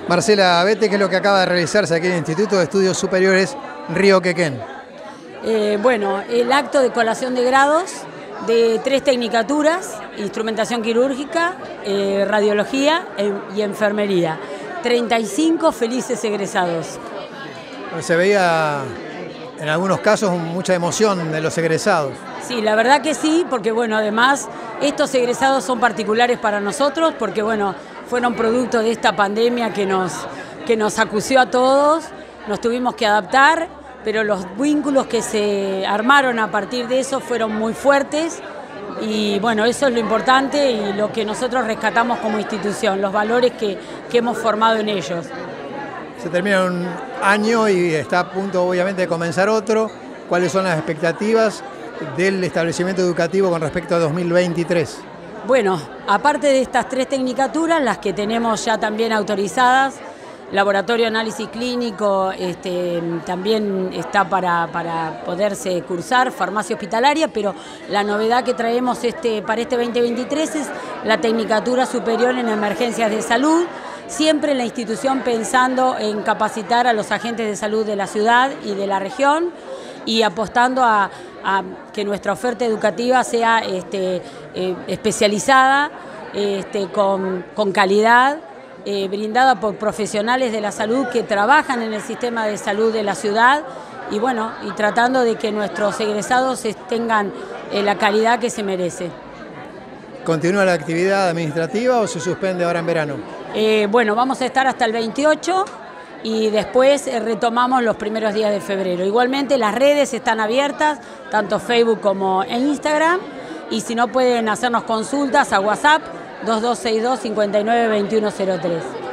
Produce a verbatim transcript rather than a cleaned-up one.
Marcela Abete, ¿qué es lo que acaba de realizarse aquí en el Instituto de Estudios Superiores Río Quequén? Eh, bueno, el acto de colación de grados de tres tecnicaturas: instrumentación quirúrgica, eh, radiología y enfermería. treinta y cinco felices egresados. Se veía en algunos casos mucha emoción de los egresados. Sí, la verdad que sí, porque bueno, además estos egresados son particulares para nosotros, porque bueno, fueron producto de esta pandemia que nos, que nos acució a todos, nos tuvimos que adaptar, pero los vínculos que se armaron a partir de eso fueron muy fuertes y bueno, eso es lo importante y lo que nosotros rescatamos como institución, los valores que, que hemos formado en ellos. Se termina un año y está a punto obviamente de comenzar otro. ¿Cuáles son las expectativas del establecimiento educativo con respecto a dos mil veintitrés? Bueno, aparte de estas tres tecnicaturas, las que tenemos ya también autorizadas, laboratorio análisis clínico este, también está para, para poderse cursar, farmacia hospitalaria, pero la novedad que traemos este, para este veinte veintitrés es la tecnicatura superior en emergencias de salud, siempre la institución pensando en capacitar a los agentes de salud de la ciudad y de la región y apostando a, a que nuestra oferta educativa sea este, eh, especializada, este, con, con calidad, eh, brindada por profesionales de la salud que trabajan en el sistema de salud de la ciudad y bueno, y tratando de que nuestros egresados tengan eh, la calidad que se merece. ¿Continúa la actividad administrativa o se suspende ahora en verano? Eh, bueno, vamos a estar hasta el veintiocho y después eh, retomamos los primeros días de febrero. Igualmente las redes están abiertas, tanto Facebook como en Instagram, y si no pueden hacernos consultas a WhatsApp dos dos seis dos, cinco nueve dos uno cero tres.